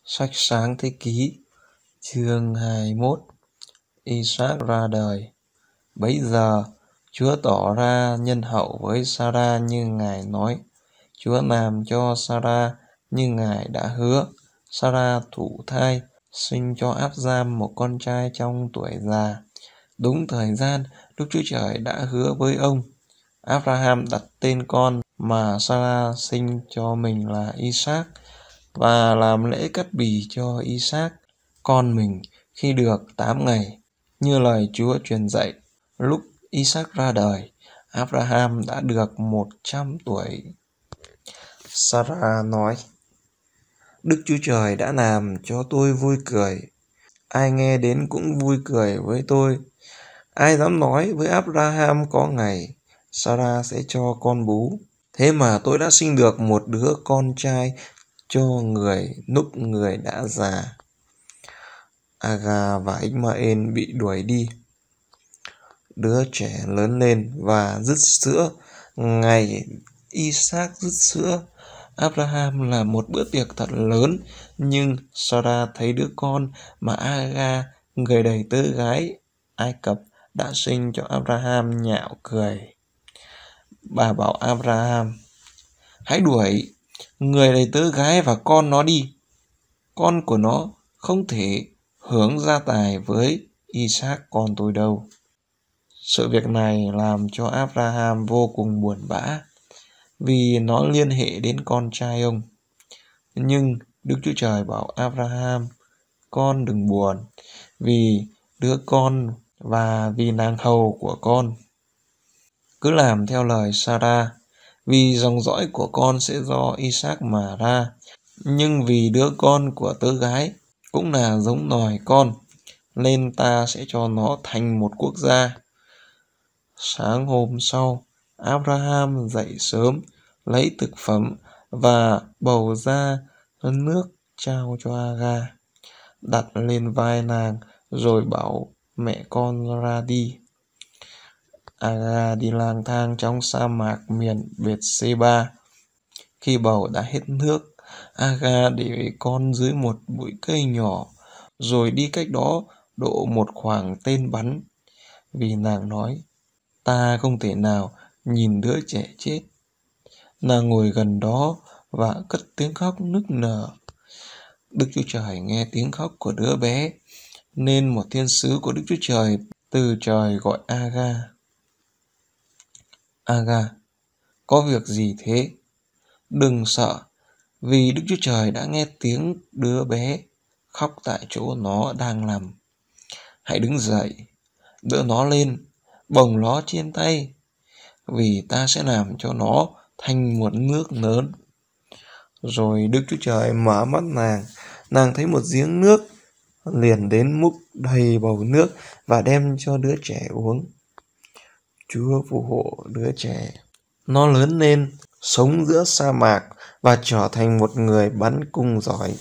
Sách Sáng Thế Ký chương 21. Isaac ra đời. Bấy giờ Chúa tỏ ra nhân hậu với Sarah như Ngài nói. Chúa làm cho Sarah như Ngài đã hứa. Sarah thụ thai, sinh cho Abram một con trai trong tuổi già, đúng thời gian Đức Chúa Trời đã hứa với ông. Abraham đặt tên con mà Sarah sinh cho mình là Isaac, và làm lễ cắt bì cho Isaac con mình khi được 8 ngày, như lời Chúa truyền dạy. Lúc Isaac ra đời, Abraham đã được 100 tuổi. Sarah nói: Đức Chúa Trời đã làm cho tôi vui cười, ai nghe đến cũng vui cười với tôi. Ai dám nói với Abraham có ngày Sarah sẽ cho con bú. Thế mà tôi đã sinh được một đứa con trai cho người lúc người đã già. Agar và Ishmael bị đuổi đi. Đứa trẻ lớn lên và rứt sữa. Ngày Isaac rứt sữa, Abraham làm một bữa tiệc thật lớn, nhưng Sarah thấy đứa con mà Agar, người đầy tớ gái Ai Cập, đã sinh cho Abraham nhạo cười. Bà bảo Abraham: hãy đuổi người đầy tớ gái và con nó đi. Con của nó không thể hưởng gia tài với Isaac con tôi đâu. Sự việc này làm cho Abraham vô cùng buồn bã, vì nó liên hệ đến con trai ông. Nhưng Đức Chúa Trời bảo Abraham: con đừng buồn vì đứa con và vì nàng hầu của con. Cứ làm theo lời Sarah, vì dòng dõi của con sẽ do Isaac mà ra. Nhưng vì đứa con của tớ gái cũng là giống nòi con, nên ta sẽ cho nó thành một quốc gia. Sáng hôm sau, Abraham dậy sớm, lấy thực phẩm và bầu ra nước trao cho Agar, đặt lên vai nàng, rồi bảo mẹ con ra đi. Agar đi lang thang trong sa mạc miền Bethsheba. Khi bầu đã hết nước, Agar để con dưới một bụi cây nhỏ, rồi đi cách đó độ một khoảng tên bắn, vì nàng nói: ta không thể nào nhìn đứa trẻ chết. Nàng ngồi gần đó và cất tiếng khóc nức nở. Đức Chúa Trời nghe tiếng khóc của đứa bé, nên một thiên sứ của Đức Chúa Trời từ trời gọi Agar: Agar, có việc gì thế? Đừng sợ, vì Đức Chúa Trời đã nghe tiếng đứa bé khóc tại chỗ nó đang nằm. Hãy đứng dậy, đỡ nó lên, bồng nó trên tay, vì ta sẽ làm cho nó thành một nước lớn. Rồi Đức Chúa Trời mở mắt nàng thấy một giếng nước, liền đến múc đầy bầu nước và đem cho đứa trẻ uống. Chúa phù hộ đứa trẻ. Nó lớn lên, sống giữa sa mạc và trở thành một người bắn cung giỏi.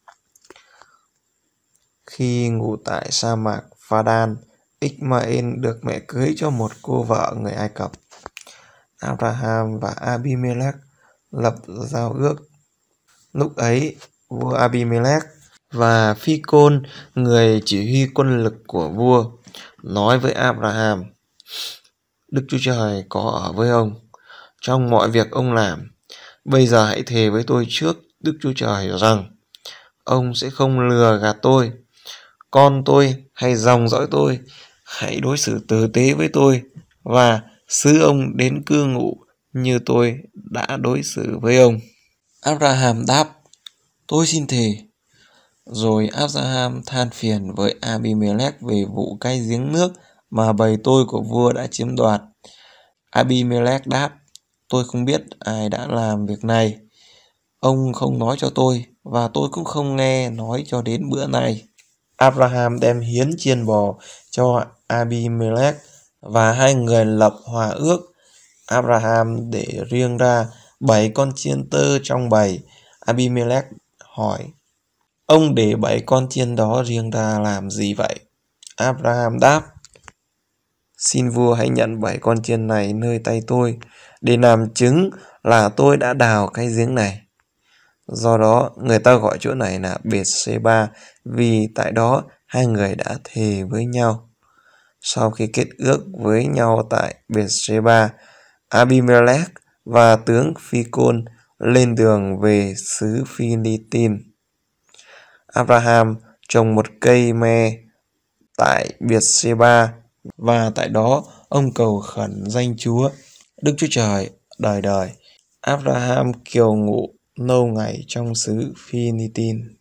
Khi ngụ tại sa mạc Phadan, Ishmael được mẹ cưới cho một cô vợ người Ai Cập. Abraham và Abimelech lập giao ước. Lúc ấy, vua Abimelech và Phi-côn, người chỉ huy quân lực của vua, nói với Abraham: Đức Chúa Trời có ở với ông trong mọi việc ông làm. Bây giờ hãy thề với tôi trước Đức Chúa Trời rằng ông sẽ không lừa gạt tôi, con tôi hay dòng dõi tôi. Hãy đối xử tử tế với tôi và xứ ông đến cư ngụ như tôi đã đối xử với ông. Abraham đáp: tôi xin thề. Rồi Abraham than phiền với Abimelech về vụ cai giếng nước mà bầy tôi của vua đã chiếm đoạt. Abimelech đáp: tôi không biết ai đã làm việc này. Ông không nói cho tôi, và tôi cũng không nghe nói cho đến bữa nay. Abraham đem hiến chiên bò cho Abimelech, và hai người lập hòa ước. Abraham để riêng ra 7 con chiên tơ trong bầy. Abimelech hỏi: ông để 7 con chiên đó riêng ra làm gì vậy? Abraham đáp: xin vua hãy nhận 7 con chiên này nơi tay tôi, để làm chứng là tôi đã đào cái giếng này. Do đó, người ta gọi chỗ này là Bethseba vì tại đó hai người đã thề với nhau. Sau khi kết ước với nhau tại Bethseba, Abimelech và tướng Phi-côn lên đường về xứ Phi-li-tin. Abraham trồng một cây me tại Bethseba và tại đó ông cầu khẩn danh Chúa, Đức Chúa Trời đời đời. Abraham kiều ngụ lâu ngày trong xứ Phi-li-tin.